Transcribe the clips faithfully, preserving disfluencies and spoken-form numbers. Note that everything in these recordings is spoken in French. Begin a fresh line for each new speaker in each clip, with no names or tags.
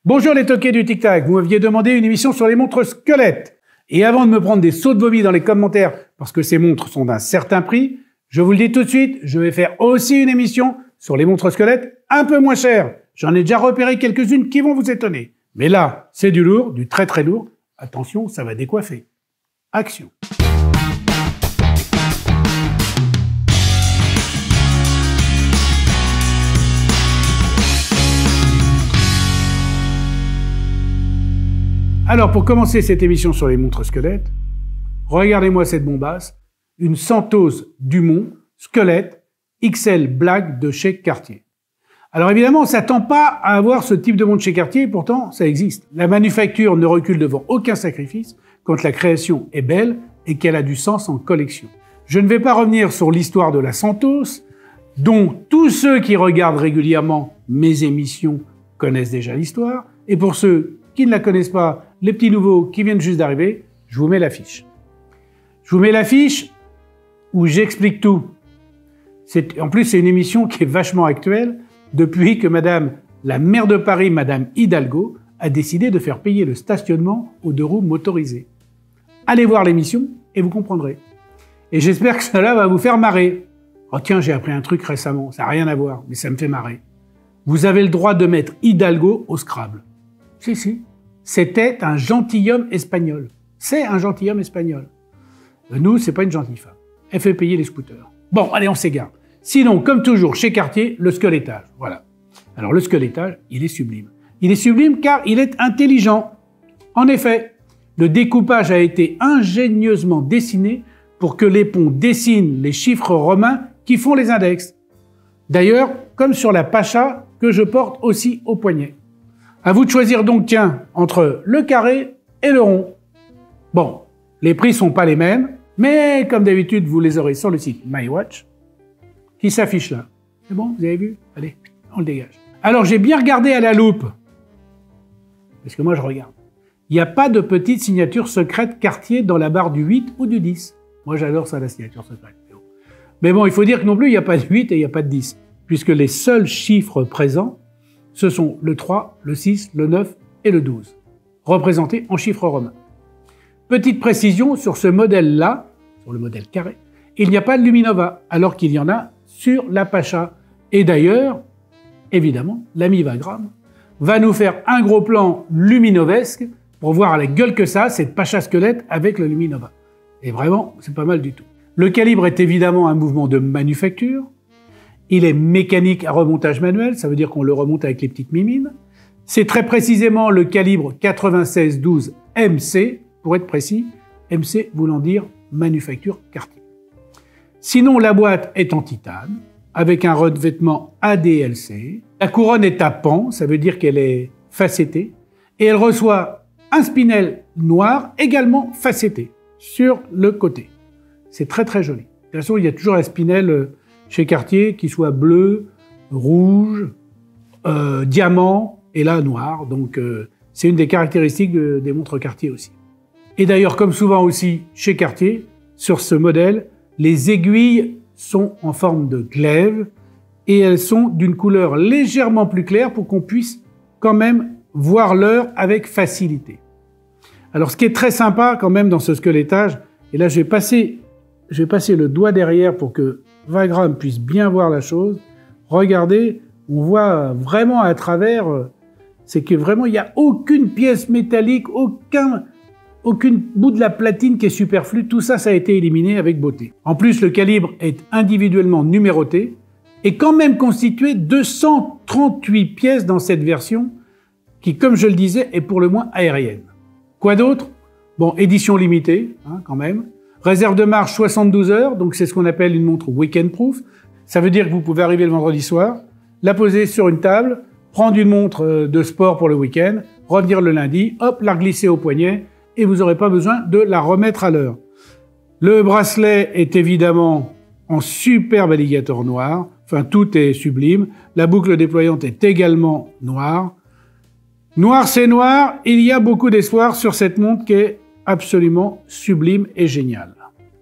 Bonjour les toqués du tic-tac, vous m'aviez demandé une émission sur les montres squelettes. Et avant de me prendre des sauts de vomi dans les commentaires, parce que ces montres sont d'un certain prix, je vous le dis tout de suite, je vais faire aussi une émission sur les montres squelettes un peu moins chères. J'en ai déjà repéré quelques-unes qui vont vous étonner. Mais là, c'est du lourd, du très très lourd. Attention, ça va décoiffer. Action. Alors, pour commencer cette émission sur les montres squelettes, regardez-moi cette bombasse, une Santos Dumont squelette X L Black de chez Cartier. Alors évidemment, on ne s'attend pas à avoir ce type de montre chez Cartier, pourtant ça existe. La manufacture ne recule devant aucun sacrifice quand la création est belle et qu'elle a du sens en collection. Je ne vais pas revenir sur l'histoire de la Santos, dont tous ceux qui regardent régulièrement mes émissions connaissent déjà l'histoire, et pour ceux qui ne la connaissent pas, les petits nouveaux qui viennent juste d'arriver, je vous mets l'affiche. Je vous mets l'affiche où j'explique tout. En plus, c'est une émission qui est vachement actuelle depuis que Madame la maire de Paris, Madame Hidalgo, a décidé de faire payer le stationnement aux deux roues motorisées. Allez voir l'émission et vous comprendrez. Et j'espère que cela va vous faire marrer. Oh tiens, j'ai appris un truc récemment, ça n'a rien à voir, mais ça me fait marrer. Vous avez le droit de mettre Hidalgo au Scrabble. Si, si. C'était un gentilhomme espagnol. C'est un gentilhomme espagnol. Nous, c'est pas une gentille femme. Elle fait payer les scooters. Bon, allez, on s'égare. Sinon, comme toujours, chez Cartier, le squelettage. Voilà. Alors, le squelettage, il est sublime. Il est sublime car il est intelligent. En effet, le découpage a été ingénieusement dessiné pour que les ponts dessinent les chiffres romains qui font les index. D'ailleurs, comme sur la pacha que je porte aussi au poignet. À vous de choisir donc, tiens, entre le carré et le rond. Bon, les prix sont pas les mêmes, mais comme d'habitude, vous les aurez sur le site MyWatch, qui s'affiche là. C'est bon, vous avez vu? Allez, on le dégage. Alors, j'ai bien regardé à la loupe, parce que moi, je regarde. Il n'y a pas de petite signature secrète Cartier dans la barre du huit ou du dix. Moi, j'adore ça, la signature secrète. Mais bon, il faut dire que non plus, il n'y a pas de huit et il n'y a pas de dix, puisque les seuls chiffres présents, ce sont le trois, le six, le neuf et le douze, représentés en chiffres romains. Petite précision sur ce modèle-là, sur le modèle carré, il n'y a pas de Luminova, alors qu'il y en a sur la Pacha. Et d'ailleurs, évidemment, l'ami Wagram va nous faire un gros plan luminovesque pour voir à la gueule que ça, cette Pacha squelette avec le Luminova. Et vraiment, c'est pas mal du tout. Le calibre est évidemment un mouvement de manufacture. Il est mécanique à remontage manuel, ça veut dire qu'on le remonte avec les petites mimines. C'est très précisément le calibre quatre-vingt-seize douze M C, pour être précis, M C voulant dire manufacture Cartier. Sinon, la boîte est en titane, avec un revêtement A D L C. La couronne est à pan, ça veut dire qu'elle est facettée, et elle reçoit un spinel noir également facetté sur le côté. C'est très très joli. De toute façon, il y a toujours un spinel chez Cartier, qui soit bleu, rouge, euh, diamant, et là noir. Donc euh, c'est une des caractéristiques de, des montres Cartier aussi. Et d'ailleurs, comme souvent aussi chez Cartier, sur ce modèle, les aiguilles sont en forme de glaive, et elles sont d'une couleur légèrement plus claire pour qu'on puisse quand même voir l'heure avec facilité. Alors ce qui est très sympa quand même dans ce squelettage, et là je vais passer, je vais passer le doigt derrière pour que Wagram puisse bien voir la chose. Regardez, on voit vraiment à travers, c'est que vraiment il n'y a aucune pièce métallique, aucun, aucune bout de la platine qui est superflue. Tout ça, ça a été éliminé avec beauté. En plus, le calibre est individuellement numéroté et quand même constitué de deux cent trente-huit pièces dans cette version qui, comme je le disais, est pour le moins aérienne. Quoi d'autre? Bon, édition limitée, hein, quand même. Réserve de marche soixante-douze heures, donc c'est ce qu'on appelle une montre week-end proof. Ça veut dire que vous pouvez arriver le vendredi soir, la poser sur une table, prendre une montre de sport pour le week-end, revenir le lundi, hop, la glisser au poignet, et vous n'aurez pas besoin de la remettre à l'heure. Le bracelet est évidemment en superbe alligator noir, enfin tout est sublime. La boucle déployante est également noire. Noir c'est noir, il y a beaucoup d'espoir sur cette montre qui est absolument sublime et génial.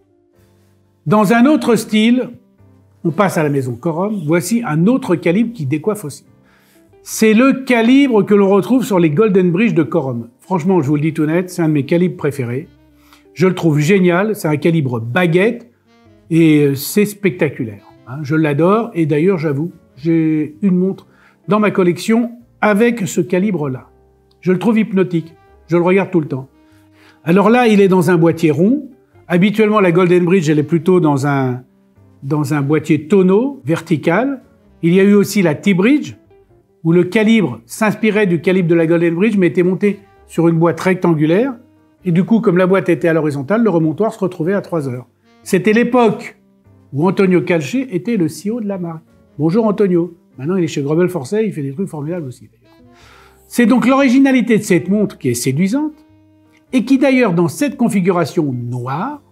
Dans un autre style, on passe à la maison Corum, voici un autre calibre qui décoiffe aussi. C'est le calibre que l'on retrouve sur les Golden Bridge de Corum. Franchement, je vous le dis tout net, c'est un de mes calibres préférés. Je le trouve génial, c'est un calibre baguette et c'est spectaculaire. Hein, je l'adore et d'ailleurs, j'avoue, j'ai une montre dans ma collection avec ce calibre-là. Je le trouve hypnotique, je le regarde tout le temps. Alors là, il est dans un boîtier rond. Habituellement, la Golden Bridge, elle est plutôt dans un, dans un boîtier tonneau, vertical. Il y a eu aussi la T-Bridge, où le calibre s'inspirait du calibre de la Golden Bridge, mais était monté sur une boîte rectangulaire. Et du coup, comme la boîte était à l'horizontale, le remontoir se retrouvait à trois heures. C'était l'époque où Antonio Calci était le C E O de la marque. Bonjour Antonio. Maintenant, il est chez Grobel Forsey, il fait des trucs formidables aussi, d'ailleurs. C'est donc l'originalité de cette montre qui est séduisante, et qui d'ailleurs, dans cette configuration noire,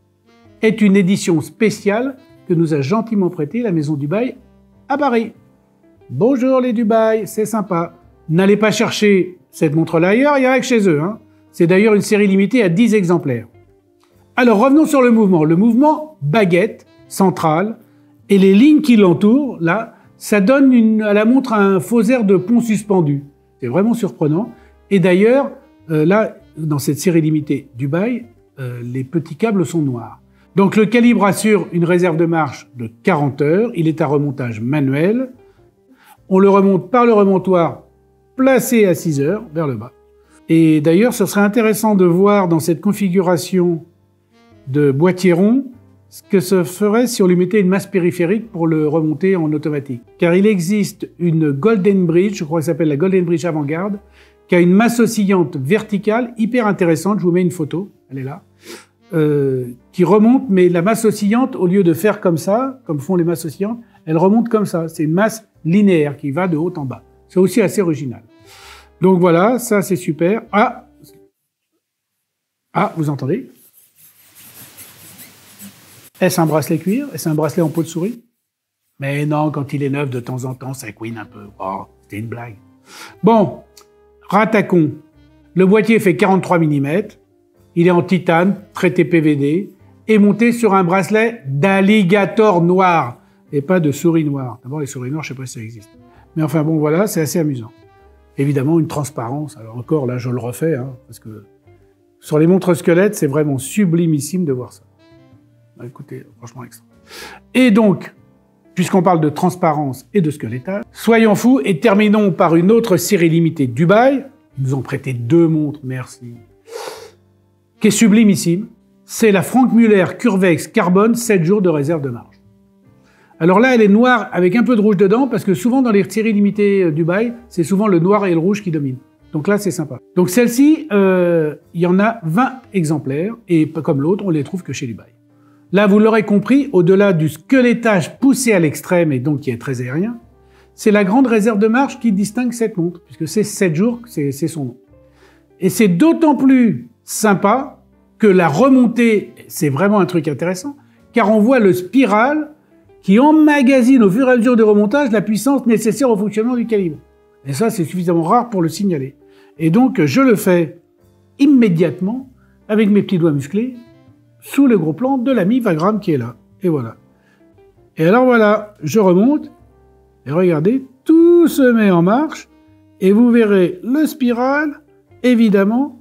est une édition spéciale que nous a gentiment prêtée la maison Dubaï à Paris. Bonjour les Dubaï, c'est sympa. N'allez pas chercher cette montre-là ailleurs, il n'y a rien que chez eux. Hein. C'est d'ailleurs une série limitée à dix exemplaires. Alors revenons sur le mouvement. Le mouvement baguette, central, et les lignes qui l'entourent, là, ça donne une, à la montre un faux air de pont suspendu. C'est vraiment surprenant. Et d'ailleurs, euh, là, dans cette série limitée Dubaï, euh, les petits câbles sont noirs. Donc le calibre assure une réserve de marche de quarante heures. Il est à remontage manuel. On le remonte par le remontoir placé à six heures vers le bas. Et d'ailleurs, ce serait intéressant de voir dans cette configuration de boîtier rond ce que se ferait si on lui mettait une masse périphérique pour le remonter en automatique. Car il existe une Golden Bridge, je crois qu'elle s'appelle la Golden Bridge Avant-Garde, qui a une masse oscillante verticale hyper intéressante. Je vous mets une photo, elle est là, euh, qui remonte, mais la masse oscillante, au lieu de faire comme ça, comme font les masses oscillantes, elle remonte comme ça. C'est une masse linéaire qui va de haut en bas. C'est aussi assez original. Donc voilà, ça c'est super. Ah, ah, vous entendez? Est-ce un bracelet cuir? Est-ce un bracelet en peau de souris? Mais non, quand il est neuf, de temps en temps, ça couine un peu. Oh, c'était une blague. Bon, rattacons. Le boîtier fait quarante-trois millimètres. Il est en titane, traité P V D, et monté sur un bracelet d'alligator noir, et pas de souris noire. D'abord, les souris noires, je ne sais pas si ça existe. Mais enfin bon, voilà, c'est assez amusant. Évidemment, une transparence. Alors encore, là, je le refais, hein, parce que sur les montres squelettes, c'est vraiment sublimissime de voir ça. Bah, écoutez, franchement extra. Et donc, puisqu'on parle de transparence et de squelettage, soyons fous et terminons par une autre série limitée Dubaï. Ils nous ont prêté deux montres, merci. Qui est sublimissime. C'est la Franck Muller Curvex Carbone sept jours de réserve de marche. Alors là, elle est noire avec un peu de rouge dedans, parce que souvent dans les séries limitées Dubaï, c'est souvent le noir et le rouge qui dominent. Donc là, c'est sympa. Donc celle-ci, euh, il y en a vingt exemplaires, et comme l'autre, on les trouve que chez Dubaï. Là, vous l'aurez compris, au-delà du squelettage poussé à l'extrême, et donc qui est très aérien, c'est la grande réserve de marche qui distingue cette montre, puisque c'est sept jours, c'est son nom. Et c'est d'autant plus sympa que la remontée, c'est vraiment un truc intéressant, car on voit le spiral qui emmagasine au fur et à mesure du remontage la puissance nécessaire au fonctionnement du calibre. Et ça, c'est suffisamment rare pour le signaler. Et donc, je le fais immédiatement, avec mes petits doigts musclés, sous le gros plan de l'ami Wagram qui est là. Et voilà. Et alors voilà, je remonte, et regardez, tout se met en marche, et vous verrez le spiral, évidemment,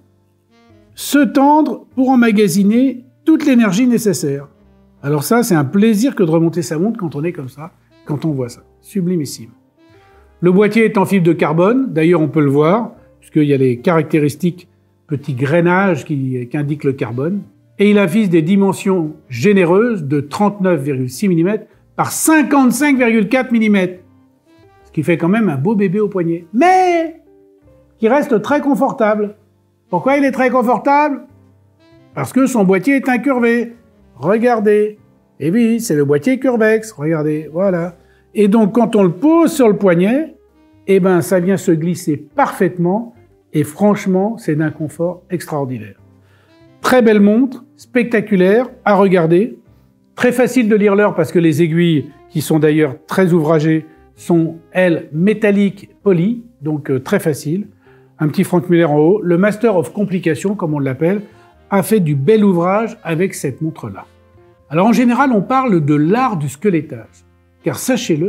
se tendre pour emmagasiner toute l'énergie nécessaire. Alors ça, c'est un plaisir que de remonter sa montre quand on est comme ça, quand on voit ça. Sublimissime. Le boîtier est en fibre de carbone, d'ailleurs on peut le voir, puisqu'il y a les caractéristiques petits grainages qui, qui indiquent le carbone. Et il affiche des dimensions généreuses de trente-neuf virgule six millimètres par cinquante-cinq virgule quatre millimètres. Ce qui fait quand même un beau bébé au poignet. Mais qui reste très confortable. Pourquoi il est très confortable? Parce que son boîtier est incurvé. Regardez. Et oui, c'est le boîtier Curvex. Regardez, voilà. Et donc, quand on le pose sur le poignet, eh ben, ça vient se glisser parfaitement. Et franchement, c'est d'un confort extraordinaire. Très belle montre, spectaculaire, à regarder. Très facile de lire l'heure parce que les aiguilles, qui sont d'ailleurs très ouvragées, sont, elles, métalliques, polies. Donc, euh, très facile. Un petit Franck Muller en haut. Le Master of Complication, comme on l'appelle, a fait du bel ouvrage avec cette montre-là. Alors en général, on parle de l'art du squelettage, car sachez-le,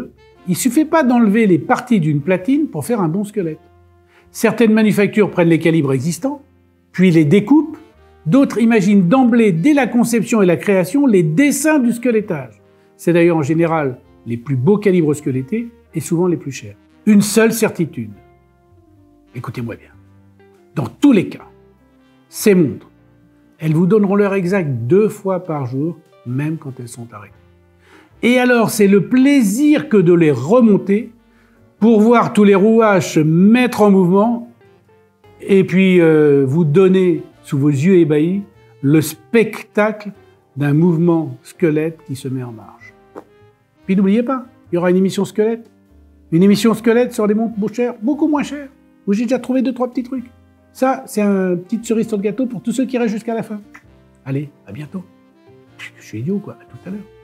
il ne suffit pas d'enlever les parties d'une platine pour faire un bon squelette. Certaines manufactures prennent les calibres existants, puis les découpent. D'autres imaginent d'emblée, dès la conception et la création, les dessins du squelettage. C'est d'ailleurs en général les plus beaux calibres squelettés et souvent les plus chers. Une seule certitude. Écoutez-moi bien. Dans tous les cas, ces montres, elles vous donneront l'heure exacte deux fois par jour, même quand elles sont arrêtées. Et alors, c'est le plaisir que de les remonter pour voir tous les rouages se mettre en mouvement et puis euh, vous donner, sous vos yeux ébahis, le spectacle d'un mouvement squelette qui se met en marche. Puis n'oubliez pas, il y aura une émission squelette. Une émission squelette sur des montres chères, beaucoup moins chères, où j'ai déjà trouvé deux, trois petits trucs. Ça, c'est une petite cerise sur le gâteau pour tous ceux qui restent jusqu'à la fin. Allez, à bientôt. Je suis idiot, quoi. À tout à l'heure.